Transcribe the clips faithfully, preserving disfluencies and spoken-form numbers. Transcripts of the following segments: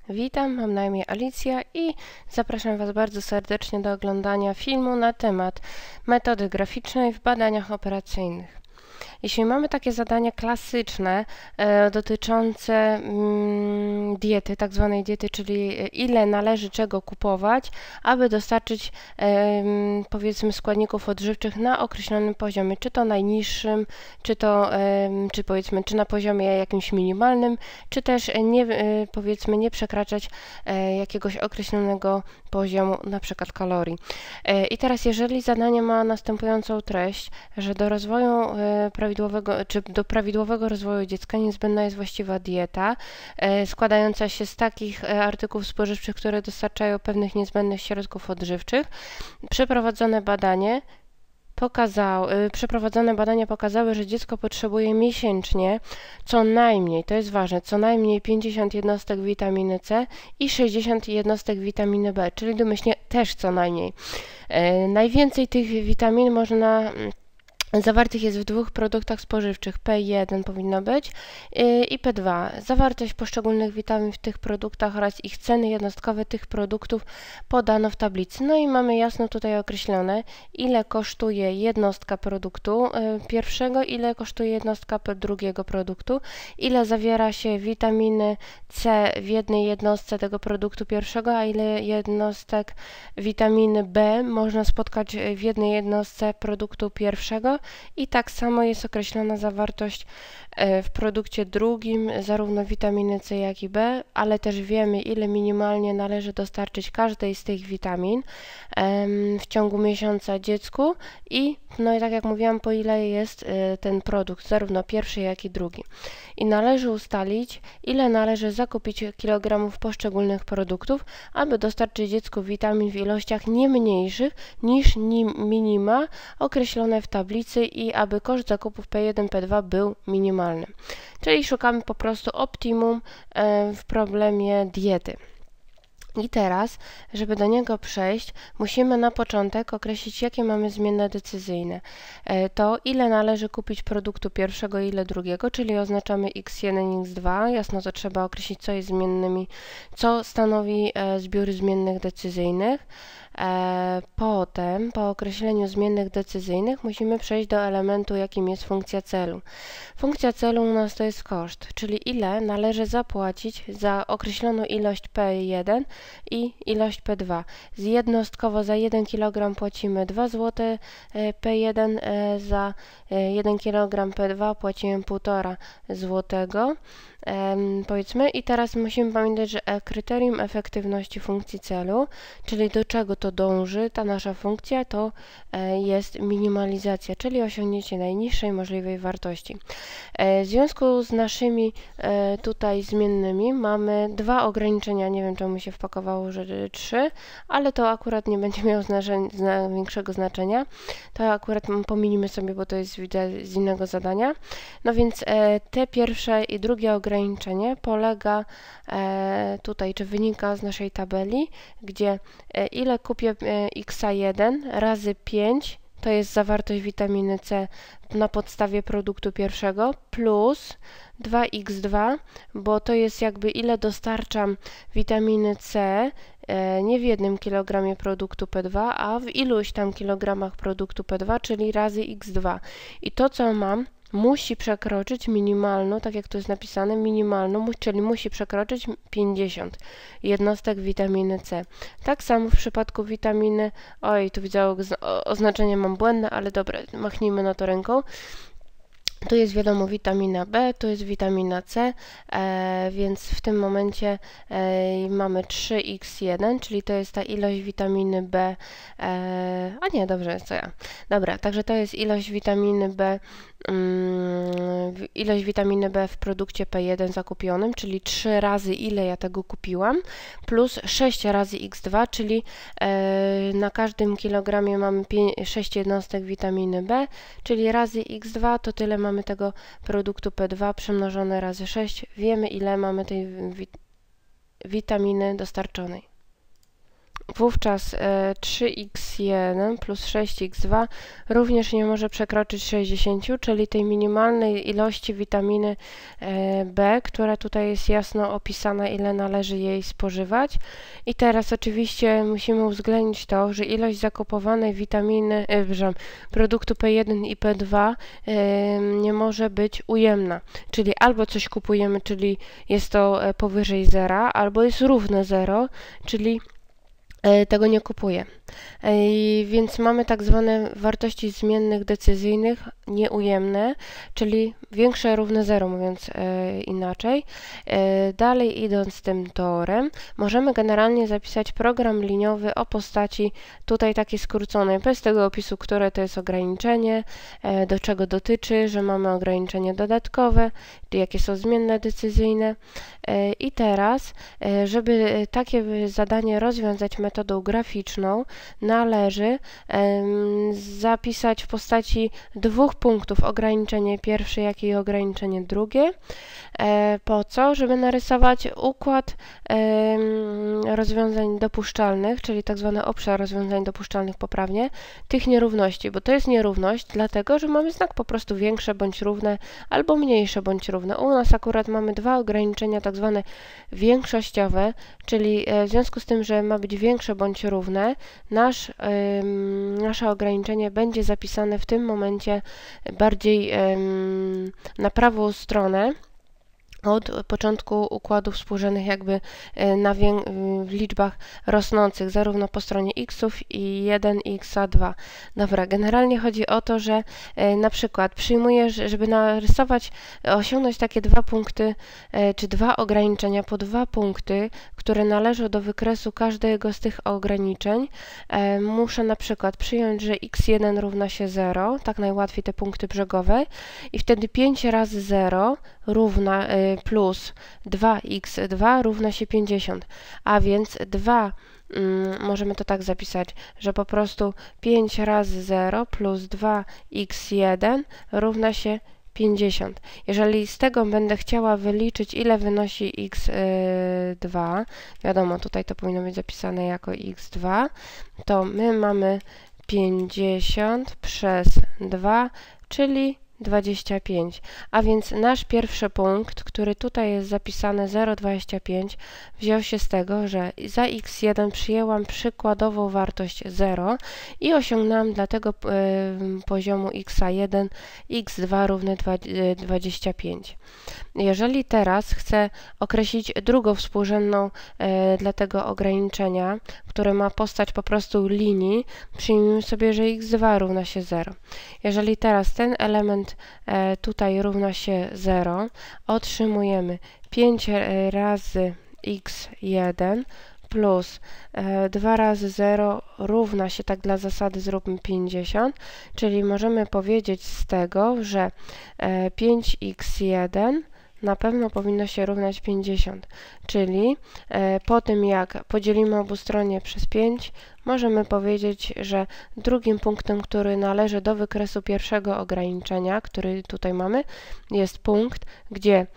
Witam, mam na imię Alicja i zapraszam Was bardzo serdecznie do oglądania filmu na temat metody graficznej w badaniach operacyjnych. Jeśli mamy takie zadania klasyczne e, dotyczące mm, diety, tak zwanej diety, czyli ile należy czego kupować, aby dostarczyć e, powiedzmy składników odżywczych na określonym poziomie, czy to najniższym, czy to e, czy powiedzmy czy na poziomie jakimś minimalnym, czy też nie, e, powiedzmy nie przekraczać e, jakiegoś określonego poziomu, na przykład kalorii. E, I teraz jeżeli zadanie ma następującą treść, że do rozwoju e, prawidłowego, czy do prawidłowego rozwoju dziecka niezbędna jest właściwa dieta, e, składająca się z takich e, artykułów spożywczych, które dostarczają pewnych niezbędnych środków odżywczych. Przeprowadzone badanie Pokazał, y, przeprowadzone badania pokazały, że dziecko potrzebuje miesięcznie co najmniej, to jest ważne, co najmniej pięćdziesiąt jednostek witaminy C i sześćdziesiąt jednostek witaminy B, czyli domyślnie też co najmniej. Y, najwięcej tych witamin można zawartych jest w dwóch produktach spożywczych, P jeden powinno być i P dwa. Zawartość poszczególnych witamin w tych produktach oraz ich ceny jednostkowe tych produktów podano w tablicy. No i mamy jasno tutaj określone, ile kosztuje jednostka produktu pierwszego, ile kosztuje jednostka drugiego produktu, ile zawiera się witaminy C w jednej jednostce tego produktu pierwszego, a ile jednostek witaminy B można spotkać w jednej jednostce produktu pierwszego. I tak samo jest określona zawartość w produkcie drugim zarówno witaminy C, jak i B, ale też wiemy, ile minimalnie należy dostarczyć każdej z tych witamin w ciągu miesiąca dziecku i no i tak jak mówiłam, po ile jest ten produkt, zarówno pierwszy, jak i drugi. I należy ustalić, ile należy zakupić kilogramów poszczególnych produktów, aby dostarczyć dziecku witamin w ilościach nie mniejszych niż minima określone w tablicy i aby koszt zakupów P jeden, P dwa był minimalny. Czyli szukamy po prostu optimum w problemie diety. I teraz, żeby do niego przejść, musimy na początek określić, jakie mamy zmienne decyzyjne. To ile należy kupić produktu pierwszego, ile drugiego, czyli oznaczamy X jeden, X dwa. Jasno to trzeba określić, co jest zmiennymi, co stanowi zbiór zmiennych decyzyjnych. Potem, po określeniu zmiennych decyzyjnych, musimy przejść do elementu, jakim jest funkcja celu. Funkcja celu u nas to jest koszt, czyli ile należy zapłacić za określoną ilość P jeden i ilość P dwa. Z jednostkowo za jeden kilogram płacimy dwa złote P jeden, za jeden kilogram P dwa płacimy półtora złotego. Um, powiedzmy i teraz musimy pamiętać, że kryterium efektywności funkcji celu, czyli do czego to dąży ta nasza funkcja, to e, jest minimalizacja, czyli osiągnięcie najniższej możliwej wartości. E, w związku z naszymi e, tutaj zmiennymi mamy dwa ograniczenia, nie wiem czemu się wpakowało, że trzy, ale to akurat nie będzie miało znaczenia, zna, większego znaczenia, to akurat pominimy sobie, bo to jest widać z innego zadania. No więc e, te pierwsze i drugie ograniczenie ograniczenie polega e, tutaj, czy wynika z naszej tabeli, gdzie e, ile kupię e, X jeden razy pięć, to jest zawartość witaminy C na podstawie produktu pierwszego, plus dwa X dwa, bo to jest jakby ile dostarczam witaminy C, e, nie w jednym kilogramie produktu P dwa, a w iluś tam kilogramach produktu P dwa, czyli razy X dwa. I to, co mam, musi przekroczyć minimalną, tak jak tu jest napisane, minimalną, czyli musi przekroczyć pięćdziesiąt jednostek witaminy C. Tak samo w przypadku witaminy, oj, tu widzę oznaczenie mam błędne, ale dobra, machnijmy na to ręką. Tu jest wiadomo witamina B, tu jest witamina C, e, więc w tym momencie e, mamy trzy X jeden, czyli to jest ta ilość witaminy B, e, a nie, dobrze, co ja, dobra, także to jest ilość witaminy B, um, ilość witaminy B w produkcie P jeden zakupionym, czyli trzy razy ile ja tego kupiłam, plus sześć razy X dwa, czyli e, na każdym kilogramie mamy sześć jednostek witaminy B, czyli razy X dwa to tyle mamy Mamy tego produktu P dwa przemnożone razy sześć, wiemy ile mamy tej wit witaminy dostarczonej. wówczas e, trzy x jeden plus sześć x dwa również nie może przekroczyć sześćdziesiąt, czyli tej minimalnej ilości witaminy e, B, która tutaj jest jasno opisana, ile należy jej spożywać. I teraz oczywiście musimy uwzględnić to, że ilość zakupowanej witaminy, e, przepraszam, produktu P jeden i P dwa e, nie może być ujemna, czyli albo coś kupujemy, czyli jest to e, powyżej zera, albo jest równe zero, czyli tego nie kupuję. Więc mamy tak zwane wartości zmiennych decyzyjnych nieujemne, czyli większe równe zero, mówiąc inaczej. Dalej idąc tym torem, możemy generalnie zapisać program liniowy o postaci tutaj takiej skróconej, bez tego opisu, które to jest ograniczenie, do czego dotyczy, że mamy ograniczenie dodatkowe, jakie są zmienne decyzyjne. I teraz, żeby takie zadanie rozwiązać metodą graficzną, należy um, zapisać w postaci dwóch punktów ograniczenie pierwsze, jak i ograniczenie drugie. E, po co? Żeby narysować układ e, rozwiązań dopuszczalnych, czyli tak zwany obszar rozwiązań dopuszczalnych poprawnie, tych nierówności, bo to jest nierówność, dlatego, że mamy znak po prostu większe bądź równe, albo mniejsze bądź równe. U nas akurat mamy dwa ograniczenia tak zwane większościowe, czyli e, w związku z tym, że ma być większe bądź równe, nasz, y, nasze ograniczenie będzie zapisane w tym momencie bardziej y, na prawą stronę od początku układów współrzędnych jakby na w liczbach rosnących, zarówno po stronie xów i jeden i x dwa. Dobra, generalnie chodzi o to, że na przykład przyjmujesz, żeby narysować, osiągnąć takie dwa punkty, czy dwa ograniczenia po dwa punkty, które należą do wykresu każdego z tych ograniczeń, muszę na przykład przyjąć, że x jeden równa się zero, tak najłatwiej te punkty brzegowe, i wtedy pięć razy zero równa plus dwa x dwa równa się pięćdziesiąt, a więc dwa, mm, możemy to tak zapisać, że po prostu pięć razy zero plus dwa x jeden równa się pięćdziesiąt. Jeżeli z tego będę chciała wyliczyć, ile wynosi x dwa, wiadomo, tutaj to powinno być zapisane jako x dwa, to my mamy pięćdziesiąt przez dwa, czyli dwadzieścia pięć, a więc nasz pierwszy punkt, który tutaj jest zapisany zero przecinek dwadzieścia pięć, wziął się z tego, że za x jeden przyjęłam przykładową wartość zero i osiągnęłam dla tego y, poziomu x jeden x dwa równe dwadzieścia pięć. Jeżeli teraz chcę określić drugą współrzędną y, dla tego ograniczenia, które ma postać po prostu linii, przyjmijmy sobie, że x dwa równa się zero. Jeżeli teraz ten element e, tutaj równa się zero, otrzymujemy pięć razy x jeden plus e, dwa razy zero równa się, tak dla zasady zróbmy pięćdziesiąt, czyli możemy powiedzieć z tego, że e, pięć x jeden na pewno powinno się równać pięćdziesiąt, czyli e, po tym jak podzielimy obustronnie przez pięć, możemy powiedzieć, że drugim punktem, który należy do wykresu pierwszego ograniczenia, który tutaj mamy, jest punkt, gdzie e,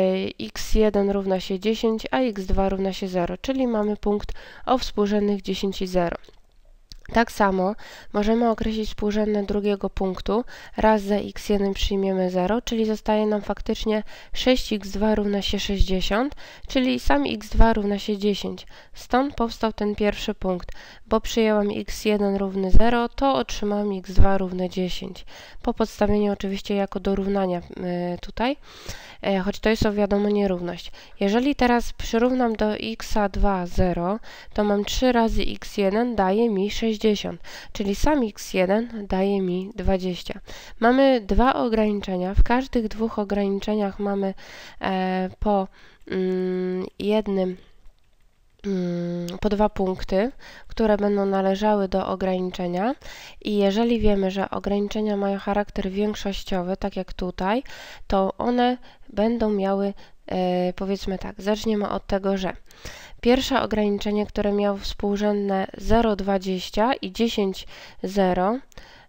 x jeden równa się dziesięć, a x dwa równa się zero, czyli mamy punkt o współrzędnych dziesięć i zero. Tak samo możemy określić współrzędne drugiego punktu, raz za x jeden przyjmiemy zero, czyli zostaje nam faktycznie sześć x dwa równa się sześćdziesiąt, czyli sam x dwa równa się dziesięć. Stąd powstał ten pierwszy punkt, bo przyjęłam x jeden równy zero, to otrzymałam x dwa równe dziesięć. Po podstawieniu oczywiście jako do równania tutaj, choć to jest o wiadomo nierówność. Jeżeli teraz przyrównam do x dwa zero, to mam trzy razy x jeden daje mi sześćdziesiąt, czyli sam x jeden daje mi dwadzieścia. Mamy dwa ograniczenia, w każdych dwóch ograniczeniach mamy e, po mm, jednym po dwa punkty, które będą należały do ograniczenia, i jeżeli wiemy, że ograniczenia mają charakter większościowy, tak jak tutaj, to one będą miały, e, powiedzmy tak, zaczniemy od tego, że pierwsze ograniczenie, które miało współrzędne zero przecinek dwadzieścia i dziesięć zero,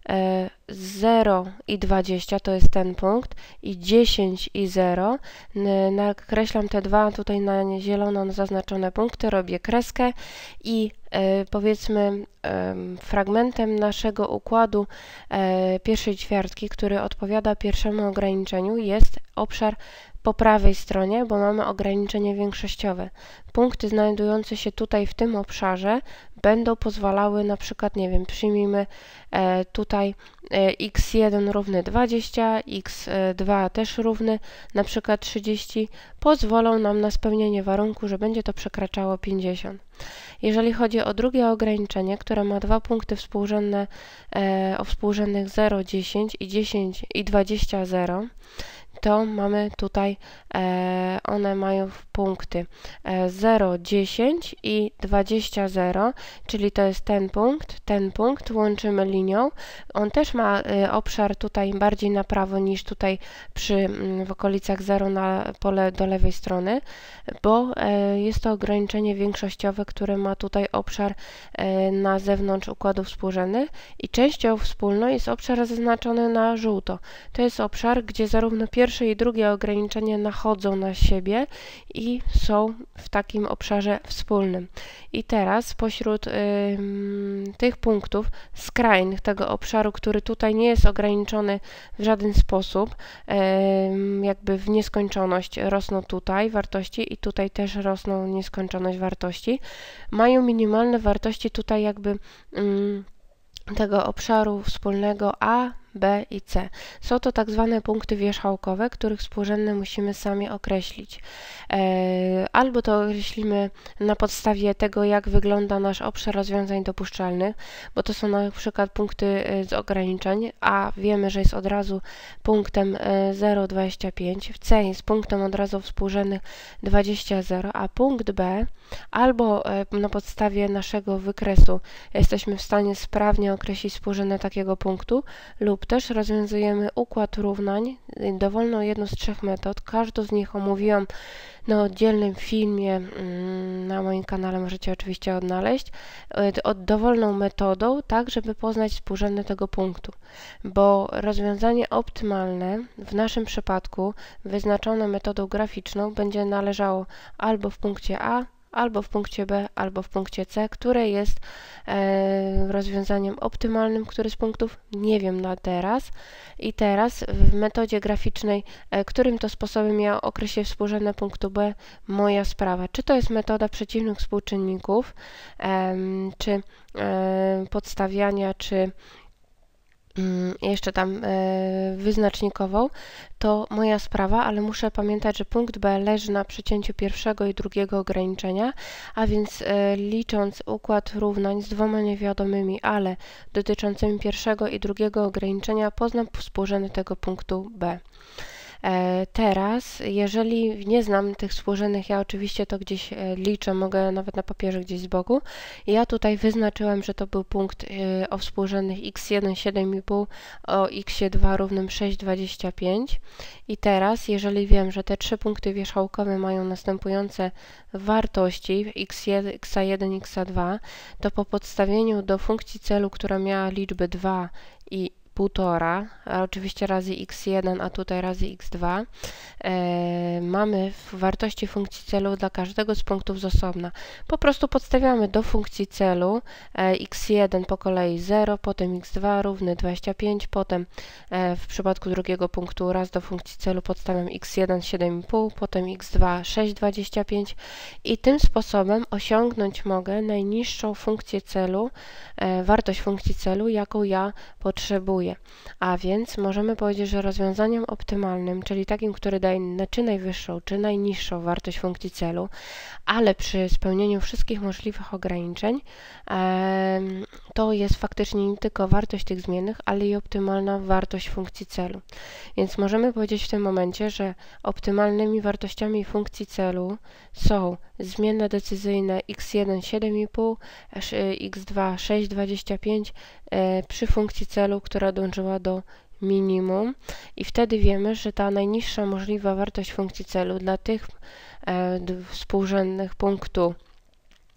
zero i dwadzieścia to jest ten punkt i dziesięć i zero. Nakreślam te dwa tutaj na zielono zaznaczone punkty, robię kreskę i powiedzmy fragmentem naszego układu pierwszej ćwiartki, który odpowiada pierwszemu ograniczeniu, jest obszar po prawej stronie, bo mamy ograniczenie większościowe. Punkty znajdujące się tutaj w tym obszarze będą pozwalały na przykład, nie wiem, przyjmijmy e, tutaj e, x jeden równy dwadzieścia, x dwa też równy na przykład trzydzieści, pozwolą nam na spełnienie warunku, że będzie to przekraczało pięćdziesiąt. Jeżeli chodzi o drugie ograniczenie, które ma dwa punkty współrzędne e, o współrzędnych zero, dziesięć i dziesięć i dwadzieścia, zero, to mamy tutaj, e, one mają punkty e, zero, dziesięć i dwadzieścia, zero, czyli to jest ten punkt, ten punkt, łączymy linią. On też ma e, obszar tutaj bardziej na prawo niż tutaj przy, m, w okolicach zero na pole do lewej strony, bo e, jest to ograniczenie większościowe, które ma tutaj obszar e, na zewnątrz układów współrzędnych i częścią wspólną jest obszar zaznaczony na żółto. To jest obszar, gdzie zarówno pierwsze i drugie ograniczenie nachodzą na siebie i są w takim obszarze wspólnym. I teraz spośród y, tych punktów skrajnych tego obszaru, który tutaj nie jest ograniczony w żaden sposób, y, jakby w nieskończoność rosną tutaj wartości i tutaj też rosną nieskończoność wartości, mają minimalne wartości tutaj jakby y, tego obszaru wspólnego A, B i C. Są to tak zwane punkty wierzchołkowe, których współrzędne musimy sami określić. E, albo to określimy na podstawie tego, jak wygląda nasz obszar rozwiązań dopuszczalnych, bo to są na przykład punkty z ograniczeń. A wiemy, że jest od razu punktem zero, dwadzieścia pięć, w C jest punktem od razu współrzędnych dwadzieścia, zero, a punkt B albo na podstawie naszego wykresu jesteśmy w stanie sprawnie określić współrzędne takiego punktu, lub też rozwiązujemy układ równań, dowolną jedną z trzech metod. Każdą z nich omówiłam na oddzielnym filmie na moim kanale, możecie oczywiście odnaleźć, od dowolną metodą, tak żeby poznać współrzędne tego punktu, bo rozwiązanie optymalne w naszym przypadku wyznaczone metodą graficzną będzie należało albo w punkcie A, albo w punkcie B, albo w punkcie C, które jest e, rozwiązaniem optymalnym, który z punktów nie wiem na teraz. I teraz w metodzie graficznej, e, którym to sposobem ja określę współrzędne punktu B, moja sprawa. Czy to jest metoda przeciwnych współczynników, e, czy e, podstawiania, czy jeszcze tam e, wyznacznikową, to moja sprawa, ale muszę pamiętać, że punkt B leży na przecięciu pierwszego i drugiego ograniczenia, a więc e, licząc układ równań z dwoma niewiadomymi, ale dotyczącymi pierwszego i drugiego ograniczenia, poznam współrzędne tego punktu B. E, teraz, jeżeli nie znam tych współrzędnych, ja oczywiście to gdzieś e, liczę, mogę nawet na papierze gdzieś z boku. Ja tutaj wyznaczyłam, że to był punkt e, o współrzędnych x jeden, siedem i pół, o x dwa równym sześć, dwadzieścia pięć. I teraz, jeżeli wiem, że te trzy punkty wierzchołkowe mają następujące wartości x jeden, x jeden, x dwa, to po podstawieniu do funkcji celu, która miała liczby dwa i półtora, a oczywiście razy x jeden, a tutaj razy x dwa, e, mamy w wartości funkcji celu dla każdego z punktów z osobna. Po prostu podstawiamy do funkcji celu e, x jeden po kolei zero, potem x dwa równy dwadzieścia pięć, potem e, w przypadku drugiego punktu raz do funkcji celu podstawiam x jeden siedem i pół, potem x dwa sześć, dwadzieścia pięć i tym sposobem osiągnąć mogę najniższą funkcję celu, e, wartość funkcji celu, jaką ja potrzebuję. A więc możemy powiedzieć, że rozwiązaniem optymalnym, czyli takim, który daje czy najwyższą, czy najniższą wartość funkcji celu, ale przy spełnieniu wszystkich możliwych ograniczeń, e, to jest faktycznie nie tylko wartość tych zmiennych, ale i optymalna wartość funkcji celu. Więc możemy powiedzieć w tym momencie, że optymalnymi wartościami funkcji celu są zmienne decyzyjne x jeden siedem i pół, x dwa sześć, dwadzieścia pięć e, przy funkcji celu, która dążyła do minimum i wtedy wiemy, że ta najniższa możliwa wartość funkcji celu dla tych e, współrzędnych punktu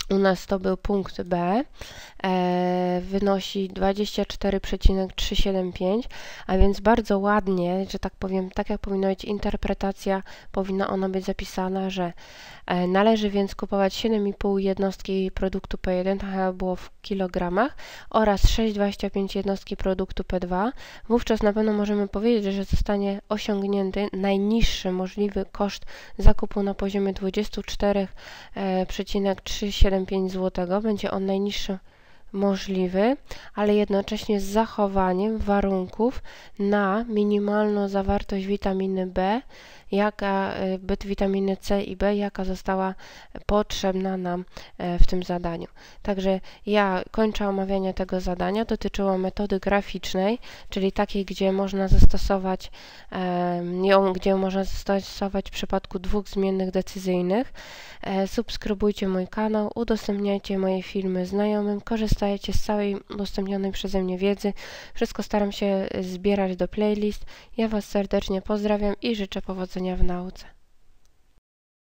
U nas to był punkt B, e, wynosi dwadzieścia cztery przecinek trzysta siedemdziesiąt pięć, a więc bardzo ładnie, że tak powiem, tak jak powinna być interpretacja, powinna ona być zapisana, że e, należy więc kupować siedem i pół jednostki produktu P jeden, tak jak było w kilogramach, oraz sześć przecinek dwadzieścia pięć jednostki produktu P dwa. Wówczas na pewno możemy powiedzieć, że zostanie osiągnięty najniższy możliwy koszt zakupu na poziomie dwadzieścia cztery przecinek trzysta siedemdziesiąt pięć zł. Będzie on najniższy możliwy, ale jednocześnie z zachowaniem warunków na minimalną zawartość witaminy B, jaka, byt witaminy C i B, jaka została potrzebna nam w tym zadaniu. Także ja kończę omawianie tego zadania. Dotyczyło metody graficznej, czyli takiej, gdzie można zastosować ją, gdzie można zastosować w przypadku dwóch zmiennych decyzyjnych. Subskrybujcie mój kanał, udostępniajcie moje filmy znajomym, korzystajcie z całej udostępnionej przeze mnie wiedzy. Wszystko staram się zbierać do playlist. Ja Was serdecznie pozdrawiam i życzę powodzenia w nauce.